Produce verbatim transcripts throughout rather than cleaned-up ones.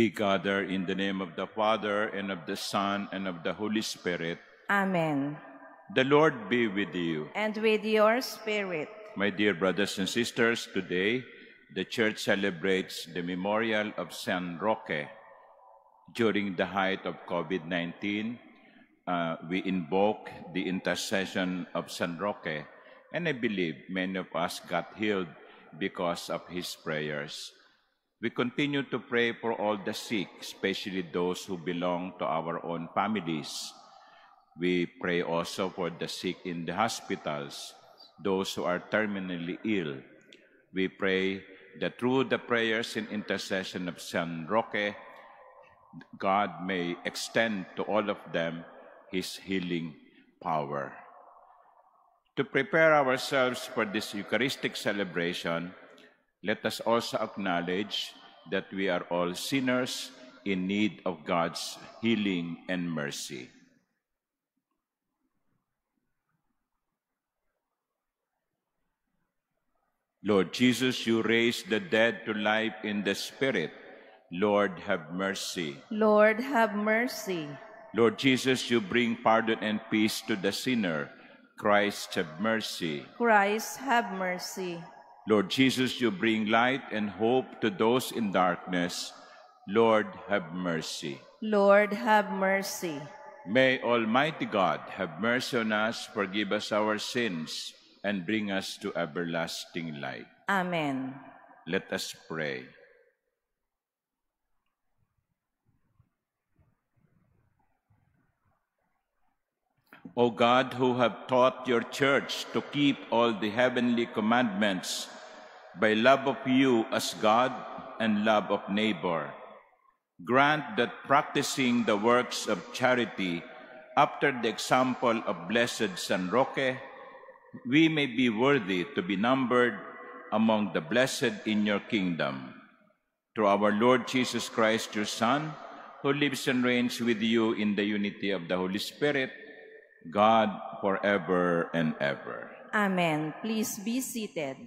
We gather in the name of the Father, and of the Son, and of the Holy Spirit. Amen. The Lord be with you. And with your spirit. My dear brothers and sisters, today the Church celebrates the memorial of San Roque. During the height of COVID nineteen, uh, we invoke the intercession of San Roque, and I believe many of us got healed because of his prayers. We continue to pray for all the sick, especially those who belong to our own families. We pray also for the sick in the hospitals, those who are terminally ill. We pray that through the prayers and intercession of San Roque, God may extend to all of them his healing power. To prepare ourselves for this Eucharistic celebration, let us also acknowledge that we are all sinners in need of God's healing and mercy. Lord Jesus, you raised the dead to life in the Spirit. Lord, have mercy. Lord, have mercy. Lord Jesus, you bring pardon and peace to the sinner. Christ, have mercy. Christ, have mercy. Lord Jesus, you bring light and hope to those in darkness. Lord, have mercy. Lord, have mercy. May Almighty God have mercy on us, forgive us our sins, and bring us to everlasting life. Amen. Let us pray. O God, who have taught your church to keep all the heavenly commandments, by love of you as God and love of neighbor, grant that practicing the works of charity after the example of blessed San Roque, we may be worthy to be numbered among the blessed in your kingdom. Through our Lord Jesus Christ, your Son, who lives and reigns with you in the unity of the Holy Spirit, God forever and ever. Amen. Please be seated.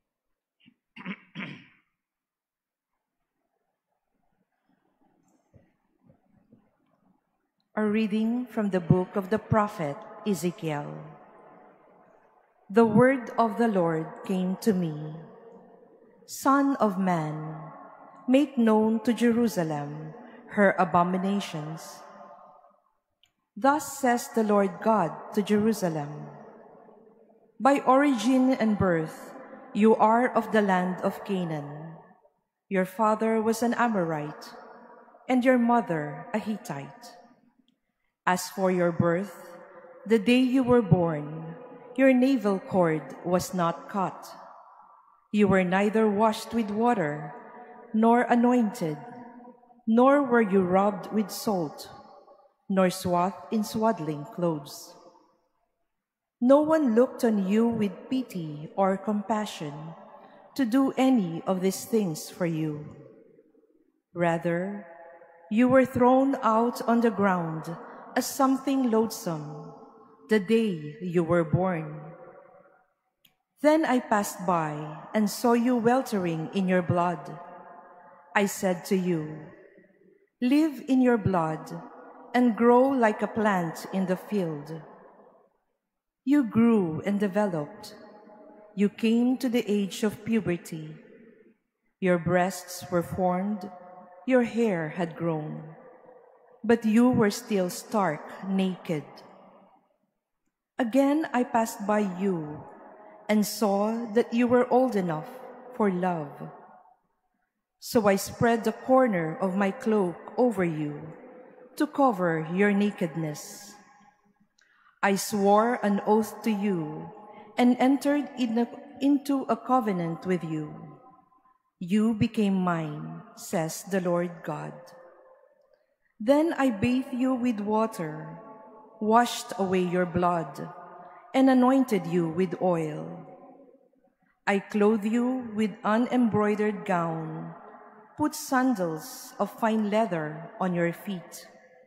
A reading from the book of the prophet Ezekiel. The word of the Lord came to me. Son of man, make known to Jerusalem her abominations. Thus says the Lord God to Jerusalem, by origin and birth you are of the land of Canaan. Your father was an Amorite, and your mother a Hittite. As for your birth, the day you were born, your navel cord was not cut. You were neither washed with water, nor anointed, nor were you rubbed with salt, nor swathed in swaddling clothes. No one looked on you with pity or compassion to do any of these things for you. Rather, you were thrown out on the ground as something loathsome the day you were born. Then I passed by and saw you weltering in your blood. I said to you, live in your blood and grow like a plant in the field. You grew and developed. You came to the age of puberty. Your breasts were formed, your hair had grown, but you were still stark naked. Again I passed by you and saw that you were old enough for love. So I spread the corner of my cloak over you to cover your nakedness. I swore an oath to you and entered in a, into a covenant with you. You became mine, says the Lord God. Then I bathed you with water, washed away your blood, and anointed you with oil. I clothed you with an embroidered gown, put sandals of fine leather on your feet.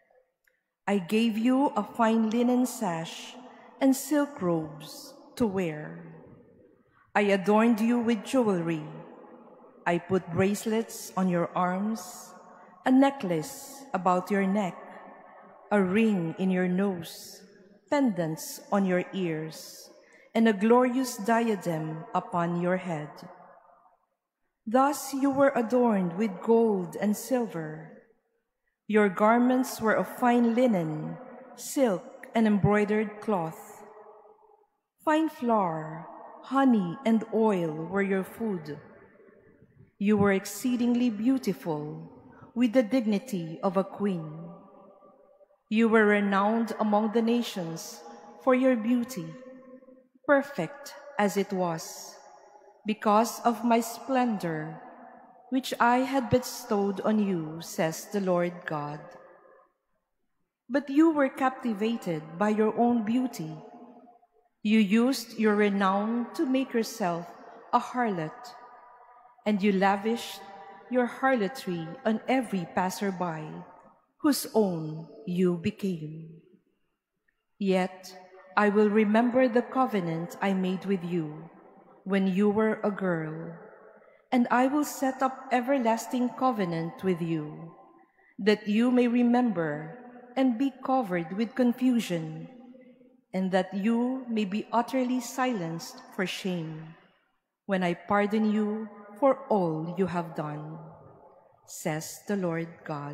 I gave you a fine linen sash and silk robes to wear. I adorned you with jewelry. I put bracelets on your arms, a necklace about your neck, a ring in your nose, pendants on your ears, and a glorious diadem upon your head. Thus you were adorned with gold and silver. Your garments were of fine linen, silk, and embroidered cloth. Fine flour, honey, and oil were your food. You were exceedingly beautiful, with the dignity of a queen. You were renowned among the nations for your beauty, perfect as it was, because of my splendor, which I had bestowed on you, says the Lord God. But you were captivated by your own beauty. You used your renown to make yourself a harlot, and you lavished your harlotry on every passerby, whose own you became. Yet I will remember the covenant I made with you when you were a girl, and I will set up everlasting covenant with you, that you may remember and be covered with confusion, and that you may be utterly silenced for shame, when I pardon you for all you have done, says the Lord God.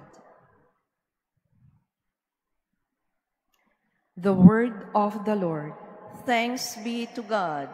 The word of the Lord. Thanks be to God.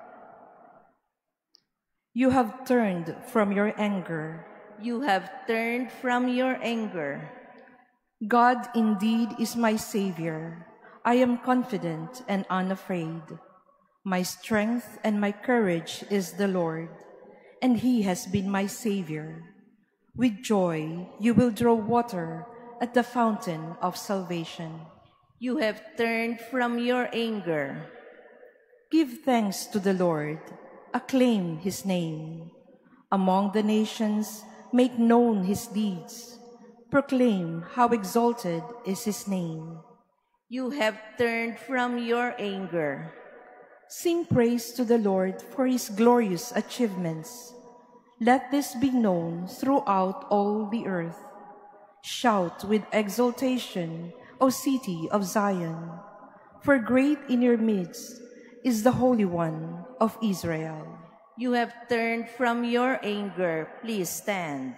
You have turned from your anger. You have turned from your anger. God indeed is my Savior. I am confident and unafraid. My strength and my courage is the Lord, and He has been my Savior. With joy you will draw water at the fountain of salvation. You have turned from your anger. Give thanks to the Lord. Acclaim His name. Among the nations, make known His deeds. Proclaim how exalted is His name. You have turned from your anger. Sing praise to the Lord for His glorious achievements. Let this be known throughout all the earth. Shout with exultation, O city of Zion, for great in your midst is the Holy One of Israel. You have turned from your anger. Please stand.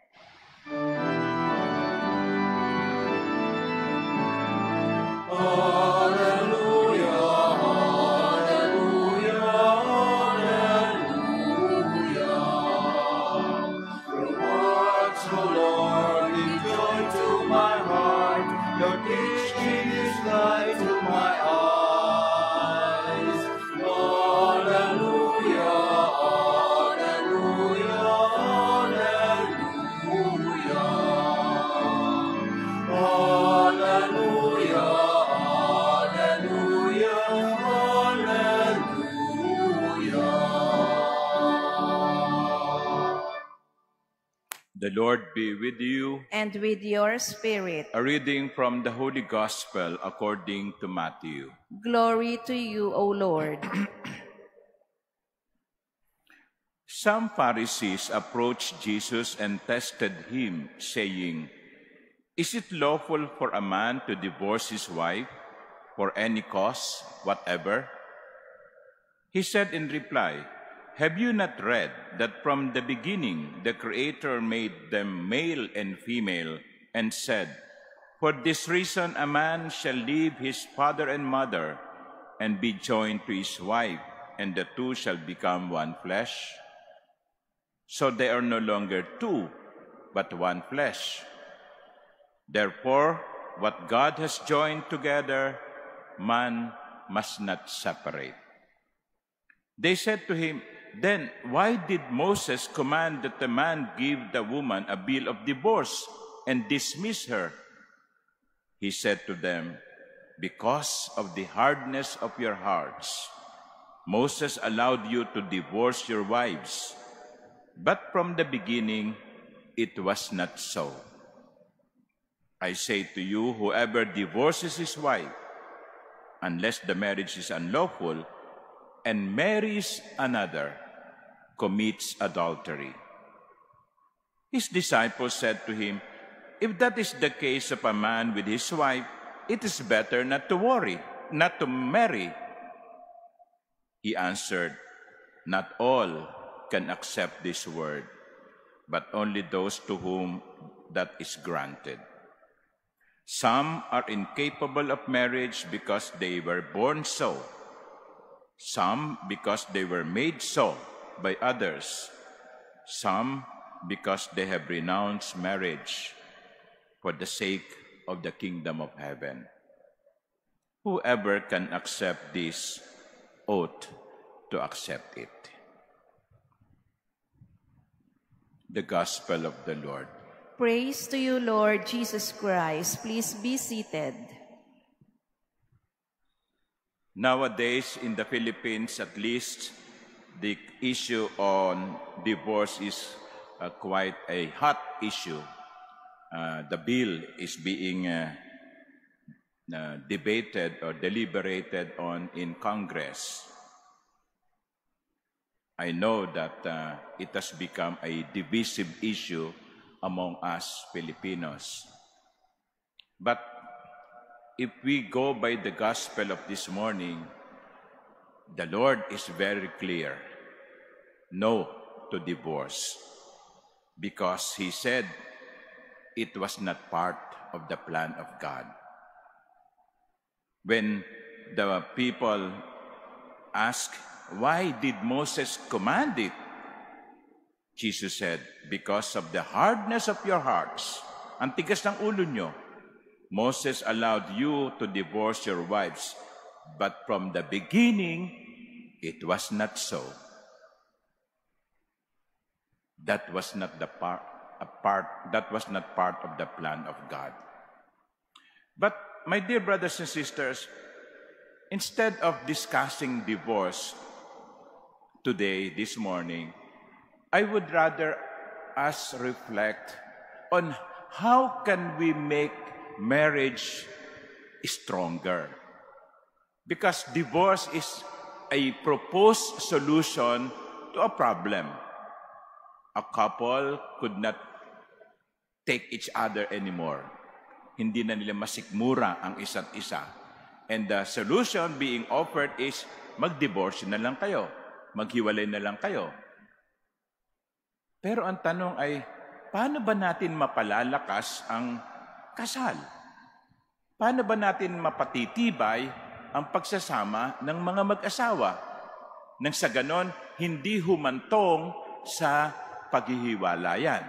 The Lord be with you. And with your spirit. A reading from the Holy Gospel according to Matthew. Glory to you, O Lord. Some Pharisees approached Jesus and tested him, saying, "Is it lawful for a man to divorce his wife for any cause whatever?" He said in reply, "Have you not read that from the beginning the Creator made them male and female, and said, 'For this reason a man shall leave his father and mother, and be joined to his wife, and the two shall become one flesh'? So they are no longer two, but one flesh. Therefore, what God has joined together, man must not separate." They said to him, "Then why did Moses command that the man give the woman a bill of divorce and dismiss her?" He said to them, "Because of the hardness of your hearts, Moses allowed you to divorce your wives, but from the beginning it was not so. I say to you, whoever divorces his wife, unless the marriage is unlawful, and marries another, commits adultery." His disciples said to him, If that is the case of a man with his wife, it is better not to worry, not to marry. He answered, not all can accept this word, but only those to whom that is granted. Some are incapable of marriage because they were born so, some because they were made so by others, some because they have renounced marriage for the sake of the kingdom of heaven. Whoever can accept this ought to accept it. The Gospel of the Lord. Praise to you, Lord Jesus Christ. Please be seated. Nowadays, in the Philippines, at least, the issue on divorce is uh, quite a hot issue. Uh, the bill is being uh, uh, debated or deliberated on in Congress. I know that uh, it has become a divisive issue among us Filipinos. But if we go by the gospel of this morning, the Lord is very clear. No to divorce. Because He said it was not part of the plan of God. When the people ask, why did Moses command it? Jesus said, because of the hardness of your hearts, ang tigas ng ulo nyo, Moses allowed you to divorce your wives, but from the beginning, it was not so. That was not the part, a part, that was not part of the plan of God. But, my dear brothers and sisters, instead of discussing divorce today, this morning, I would rather us reflect on how can we make marriage stronger. Because divorce is a proposed solution to a problem. A couple could not take each other anymore. Hindi na nila masikmura ang isa't isa. And the solution being offered is mag-divorce na lang kayo. Maghiwalay na lang kayo. Pero ang tanong ay, paano ba natin mapalalakas ang kasal? Paano ba natin mapatitibay ang pagsasama ng mga mag-asawa? Nang sa ganon, hindi humantong sa paghihiwalayan.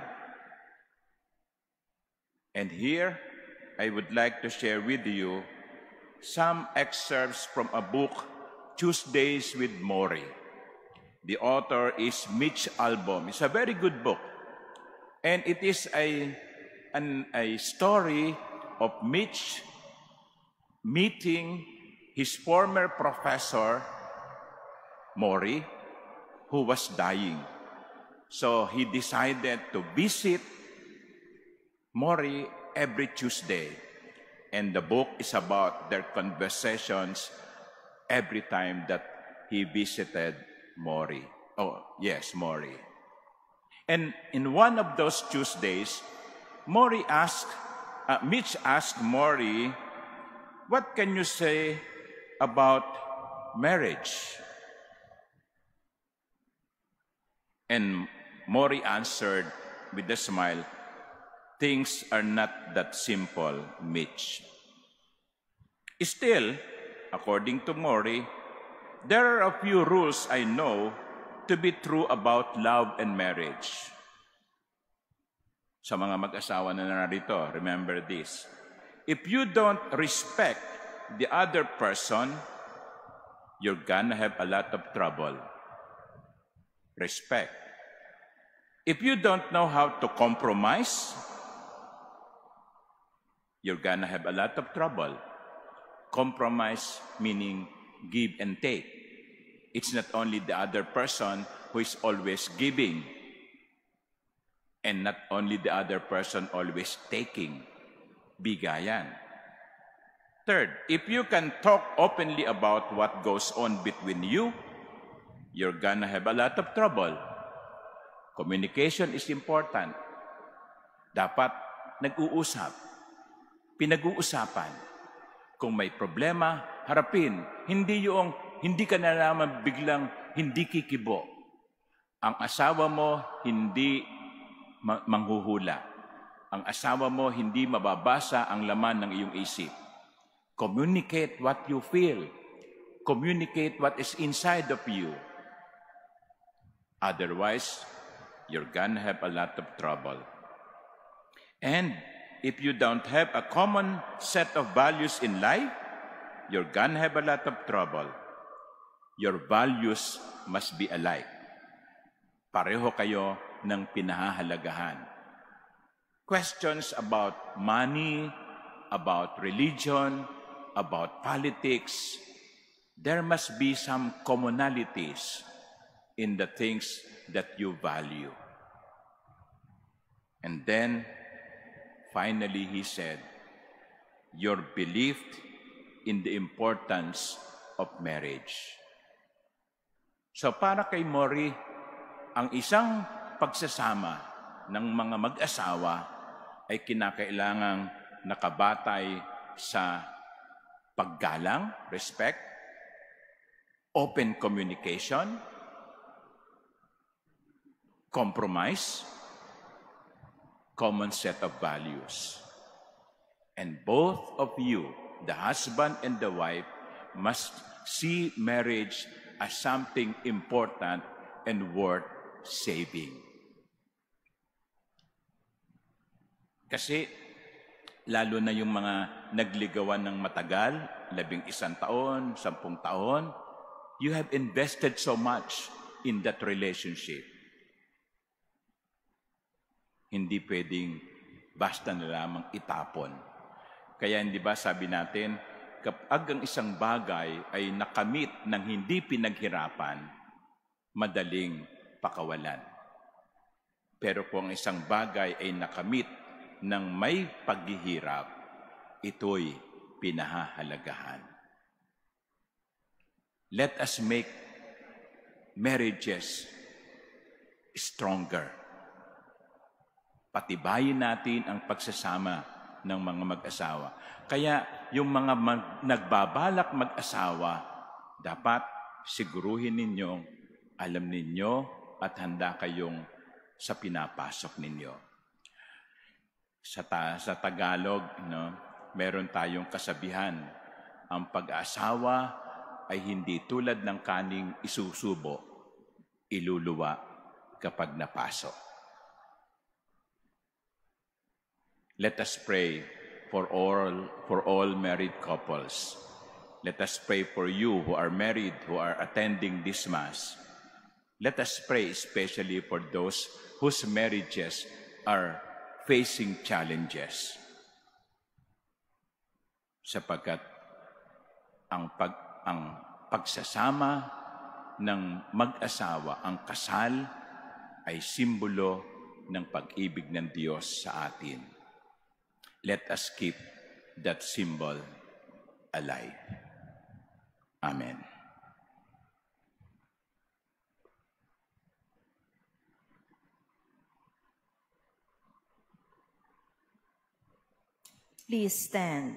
And here, I would like to share with you some excerpts from a book, Tuesdays with Maury. The author is Mitch Albom. It's a very good book. And it is a, an, a story of Mitch meeting his former professor, Maury, who was dying. So he decided to visit Maury every Tuesday. And the book is about their conversations every time that he visited Maury. Oh, yes, Maury. And in one of those Tuesdays, Maury asked, uh, Mitch asked Maury, what can you say about marriage? And Maury answered with a smile, things are not that simple, Mitch. Still, according to Maury, there are a few rules I know to be true about love and marriage. Sa mga mag-asawa na narito, remember this. If you don't respect the other person, you're gonna have a lot of trouble. Respect. If you don't know how to compromise, you're gonna have a lot of trouble. Compromise meaning give and take. It's not only the other person who is always giving, and not only the other person always taking. Bigayan. Third, if you can talk openly about what goes on between you, you're gonna have a lot of trouble. Communication is important. Dapat nag-uusap, pinag-uusapan. Kung may problema, harapin. Hindi yung, hindi ka na naman biglang hindi kikibo. Ang asawa mo hindi ma- manghuhula. Ang asawa mo hindi mababasa ang laman ng iyong isip. Communicate what you feel. Communicate what is inside of you. Otherwise, you're gonna have a lot of trouble. And if you don't have a common set of values in life, you're gonna have a lot of trouble. Your values must be alike. Pareho kayo ng pinahahalagahan. Questions about money, about religion, about politics, there must be some commonalities in the things that you value. And then, finally, he said, your belief in the importance of marriage. So para kay Mori, ang isang pagsasama ng mga mag-asawa ay kinakailangang nakabatay sa paggalang, respect, open communication, compromise, common set of values. And both of you, the husband and the wife, must see marriage as something important and worth saving. Kasi, lalo na yung mga nagligawan ng matagal, labing isang taon, sampung taon, you have invested so much in that relationship. Hindi pwedeng basta na lamang itapon. Kaya hindi ba sabi natin, kapag ang isang bagay ay nakamit ng hindi pinaghirapan, madaling pakawalan. Pero kung ang isang bagay ay nakamit ng may paghihirap, ito'y pinahahalagahan. Let us make marriages stronger. Patibayin natin ang pagsasama ng mga mag-asawa. Kaya yung mga mag- nagbabalak mag-asawa, dapat siguruhin ninyong alam ninyo at handa kayong sa pinapasok ninyo. Sa, ta- sa Tagalog, no, meron tayong kasabihan, ang pag-aasawa ay hindi tulad ng kaning isusubo, iluluwa kapag napasok. Let us pray for all, for all married couples. Let us pray for you who are married, who are attending this Mass. Let us pray especially for those whose marriages are facing challenges. Sapagkat ang, pag, ang pagsasama ng mag-asawa, ang kasal, ay simbolo ng pag-ibig ng Diyos sa atin. Let us keep that symbol alive. Amen. Please stand.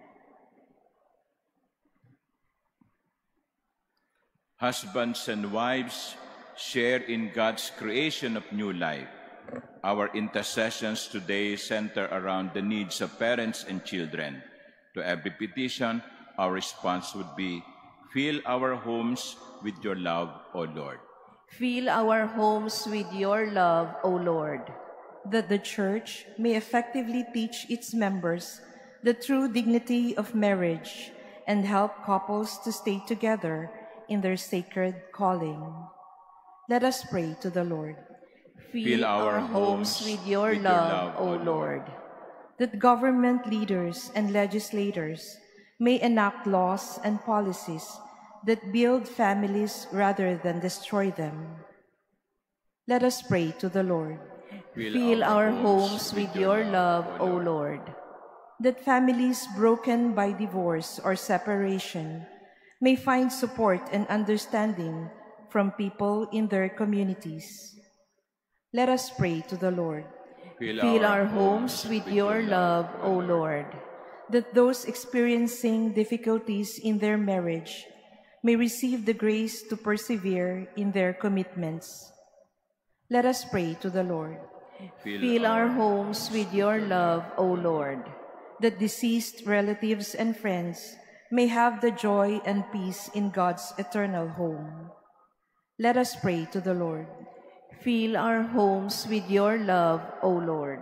Husbands and wives, share in God's creation of new life. Our intercessions today center around the needs of parents and children. To every petition, our response would be, fill our homes with your love, O Lord. Fill our homes with your love, O Lord. That the Church may effectively teach its members the true dignity of marriage and help couples to stay together in their sacred calling. Let us pray to the Lord. Fill our homes with your love, O Lord. That government leaders and legislators may enact laws and policies that build families rather than destroy them. Let us pray to the Lord. Fill our homes with your love, O Lord. That families broken by divorce or separation may find support and understanding from people in their communities. Let us pray to the Lord. Fill our homes with your love, O Lord. That those experiencing difficulties in their marriage may receive the grace to persevere in their commitments. Let us pray to the Lord. Fill our homes with your love, O Lord. That deceased relatives and friends may have the joy and peace in God's eternal home. Let us pray to the Lord. Fill our homes with your love, O Lord.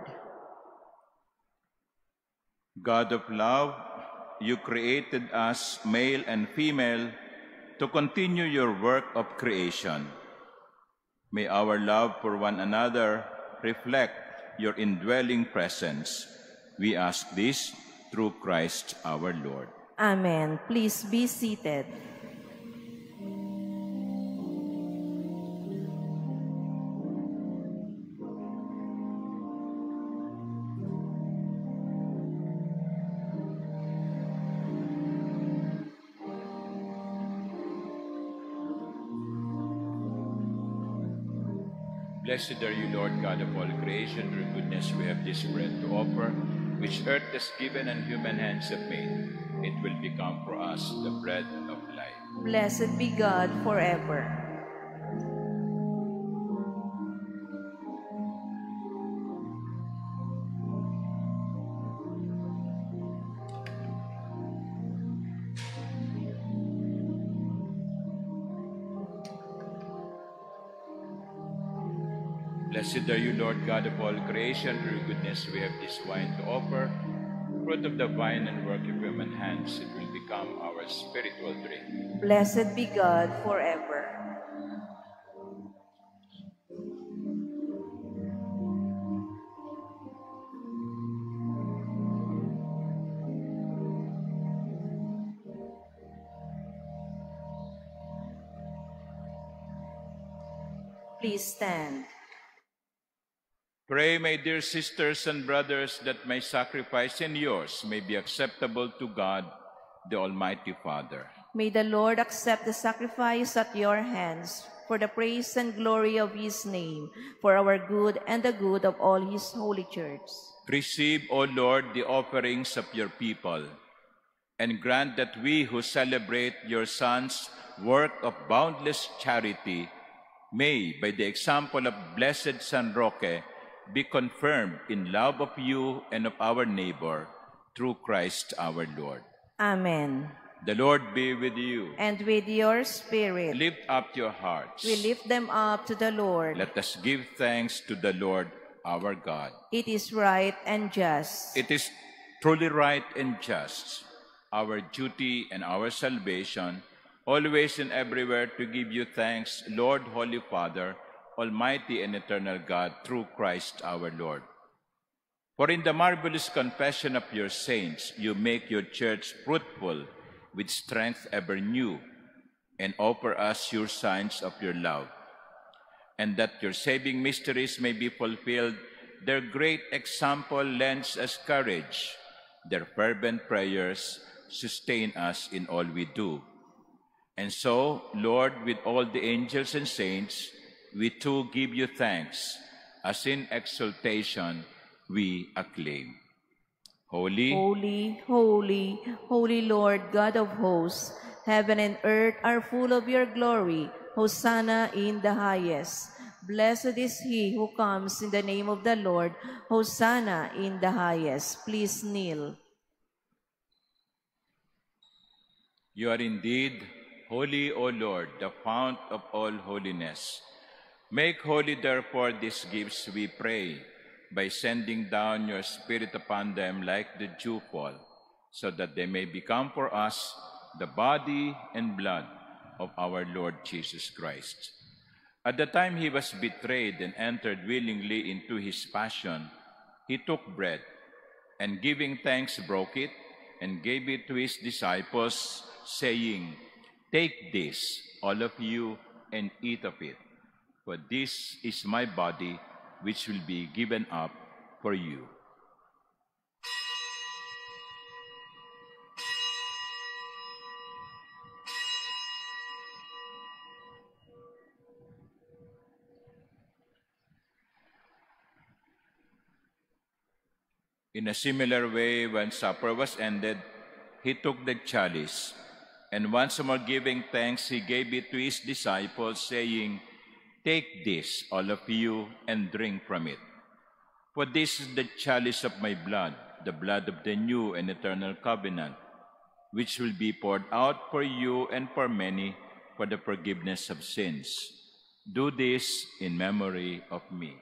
God of love, you created us, male and female, to continue your work of creation. May our love for one another reflect your indwelling presence. We ask this through Christ our Lord. Amen. Please be seated. Blessed are you, Lord God of all creation. Through goodness we have this bread to offer, which earth has given and human hands have made. It will become for us the bread of life. Blessed be God forever. Blessed are you, Lord God of all creation. Through goodness we have this wine to offer, fruit of the vine and work of human hands. It will become our spiritual drink. Blessed be God forever. Please stand. Pray, my dear sisters and brothers, that my sacrifice and yours may be acceptable to God, the Almighty Father. May the Lord accept the sacrifice at your hands for the praise and glory of his name, for our good and the good of all his holy church. Receive, O Lord, the offerings of your people, and grant that we who celebrate your Son's work of boundless charity may, by the example of blessed San Roque, be confirmed in love of you and of our neighbor, through Christ our Lord. Amen. The Lord be with you. And with your spirit. Lift up your hearts. We lift them up to the Lord. Let us give thanks to the Lord our God. It is right and just. It is truly right and just, our duty and our salvation, always and everywhere to give you thanks, Lord, Holy Father, Almighty and eternal God, through Christ our Lord. For in the marvelous confession of your saints, you make your church fruitful with strength ever new, and offer us your signs of your love. And that your saving mysteries may be fulfilled, their great example lends us courage. Their fervent prayers sustain us in all we do. And so, Lord, with all the angels and saints, we too give you thanks, as in exultation we acclaim. Holy, Holy, holy, holy Lord, God of hosts, heaven and earth are full of your glory. Hosanna in the highest. Blessed is he who comes in the name of the Lord. Hosanna in the highest. Please kneel. you are indeed holy, O Lord, the fount of all holiness. Make holy, therefore, these gifts, we pray, by sending down your Spirit upon them like the dewfall, so that they may become for us the body and blood of our Lord Jesus Christ. At the time he was betrayed and entered willingly into his passion, he took bread, and giving thanks broke it, and gave it to his disciples, saying, "Take this, all of you, and eat of it. For this is my body, which will be given up for you." In a similar way, when supper was ended, he took the chalice, and once more giving thanks, he gave it to his disciples, saying, "Take this, all of you, and drink from it. For this is the chalice of my blood, the blood of the new and eternal covenant, which will be poured out for you and for many for the forgiveness of sins. Do this in memory of me."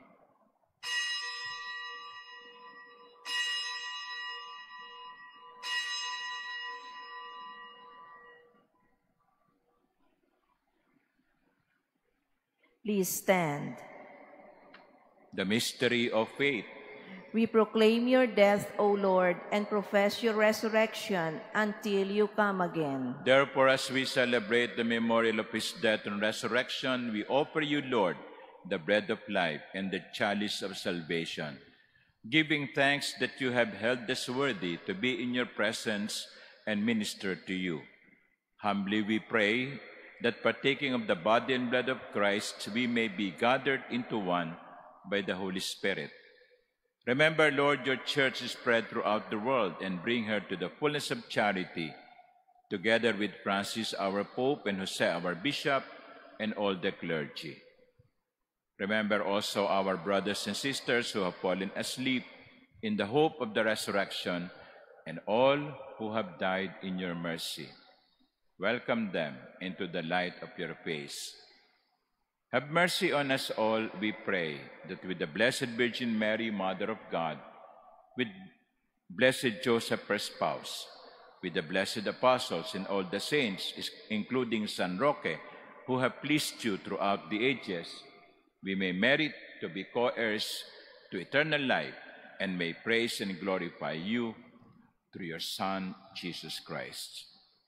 Please stand. The mystery of faith. We proclaim your death, O Lord, and profess your resurrection until you come again. Therefore, as we celebrate the memorial of his death and resurrection, we offer you, Lord, the bread of life and the chalice of salvation, giving thanks that you have held us worthy to be in your presence and minister to you. Humbly we pray that partaking of the body and blood of Christ, we may be gathered into one by the Holy Spirit. Remember, Lord, your church is spread throughout the world, and bring her to the fullness of charity, together with Francis, our Pope, and Jose, our Bishop, and all the clergy. Remember also our brothers and sisters who have fallen asleep in the hope of the resurrection, and all who have died in your mercy. Welcome them into the light of your face. Have mercy on us all, we pray, that with the Blessed Virgin Mary, Mother of God, with blessed Joseph, her spouse, with the blessed apostles and all the saints, including San Roque, who have pleased you throughout the ages, we may merit to be co-heirs to eternal life, and may praise and glorify you through your Son, Jesus Christ.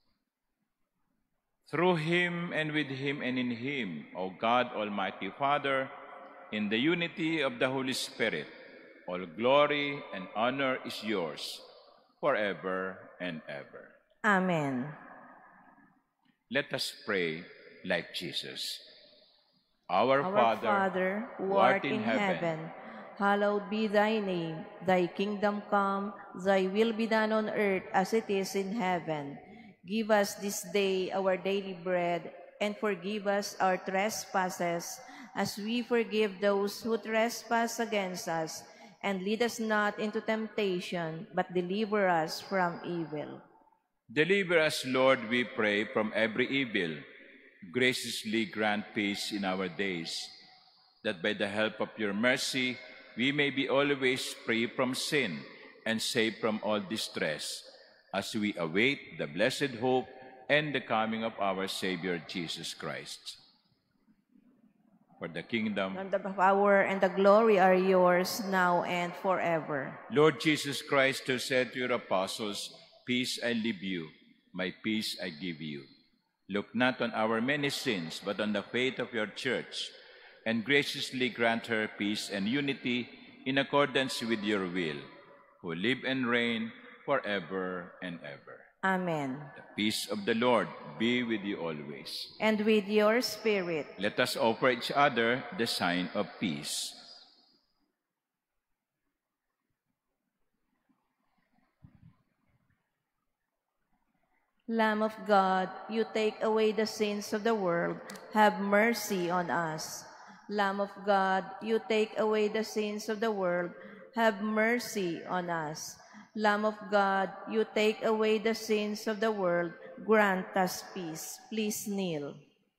Through him, and with him, and in him, O God, Almighty Father, in the unity of the Holy Spirit, all glory and honor is yours forever and ever. Amen. Let us pray like Jesus. Our, Our Father, Father, who art in heaven, hallowed be thy name. Thy kingdom come, thy will be done on earth as it is in heaven. Give us this day our daily bread, and forgive us our trespasses, as we forgive those who trespass against us. And lead us not into temptation, but deliver us from evil. Deliver us, Lord, we pray, from every evil. Graciously grant peace in our days, that by the help of your mercy we may be always free from sin and safe from all distress, as we await the blessed hope and the coming of our Savior Jesus Christ. For the kingdom, And the power and the glory are yours now and forever. Lord Jesus Christ, who said to your apostles, "Peace I leave you, my peace I give you." Look not on our many sins, but on the faith of your church, and graciously grant her peace and unity in accordance with your will, who live and reign forever and ever. Amen. The peace of the Lord be with you always. And with your spirit. Let us offer each other the sign of peace. Lamb of God, you take away the sins of the world, have mercy on us. Lamb of God, you take away the sins of the world, have mercy on us. Lamb of God, you take away the sins of the world, grant us peace. Please kneel.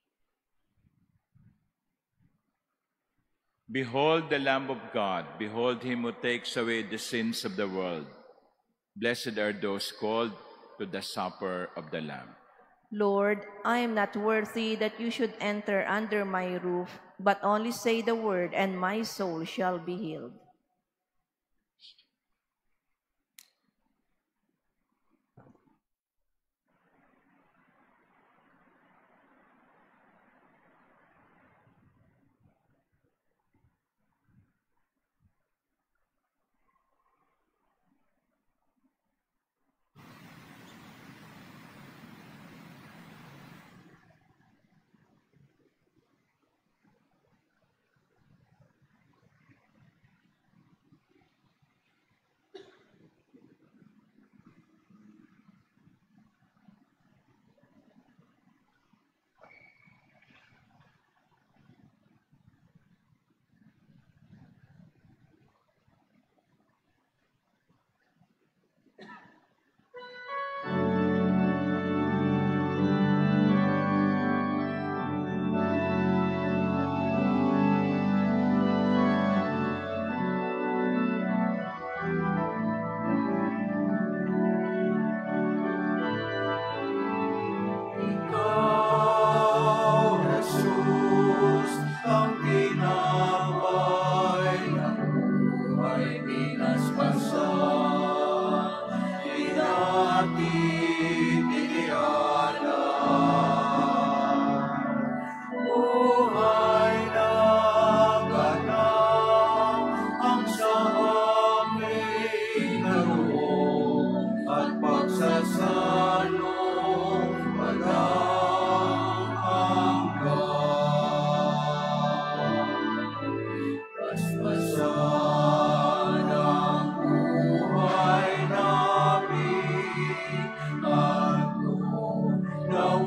Behold the Lamb of God, behold him who takes away the sins of the world. Blessed are those called to the supper of the Lamb. Lord, I am not worthy that you should enter under my roof, but only say the word, and my soul shall be healed.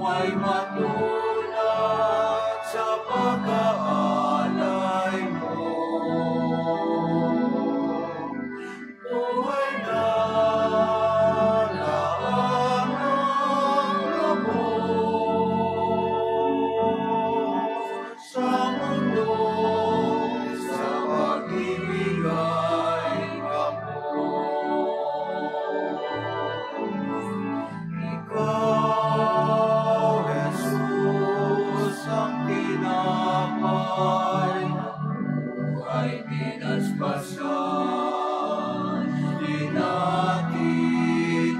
ay matulad sa pag-aalay mo. Buhay na laang ng lubos sa mundo, sa pag-ibig ay Ikaw, Jesus, ang tinapay na buhay pinaspasan, di natin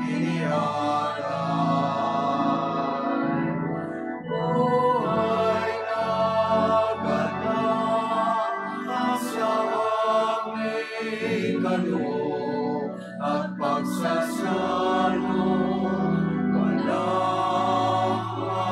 inialay. Buhay na ganap sa aming kaloob at pagsasalo walang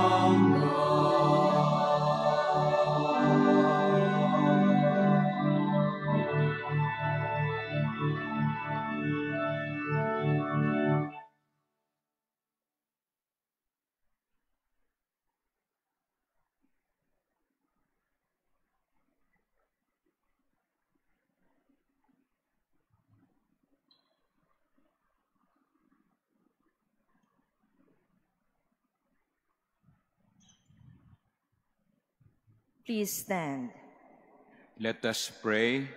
Please stand. Let us pray.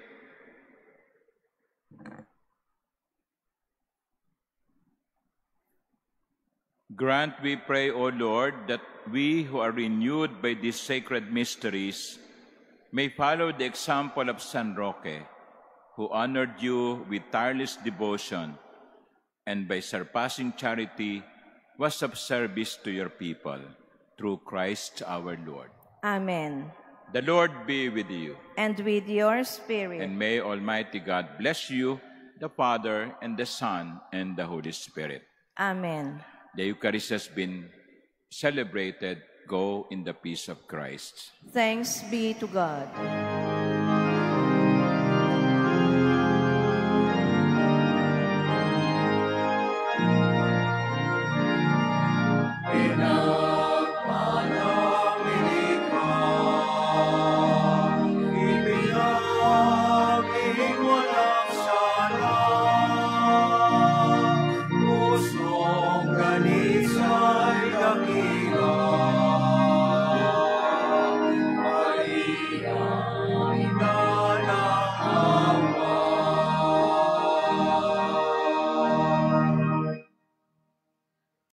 Grant, we pray, O Lord, that we who are renewed by these sacred mysteries may follow the example of San Roque, who honored you with tireless devotion and by surpassing charity was of service to your people, through Christ our Lord. Amen. The Lord be with you. And with your spirit. And may Almighty God bless you, the Father, and the Son, and the Holy Spirit. Amen. The Eucharist has been celebrated. Go in the peace of Christ. Thanks be to God.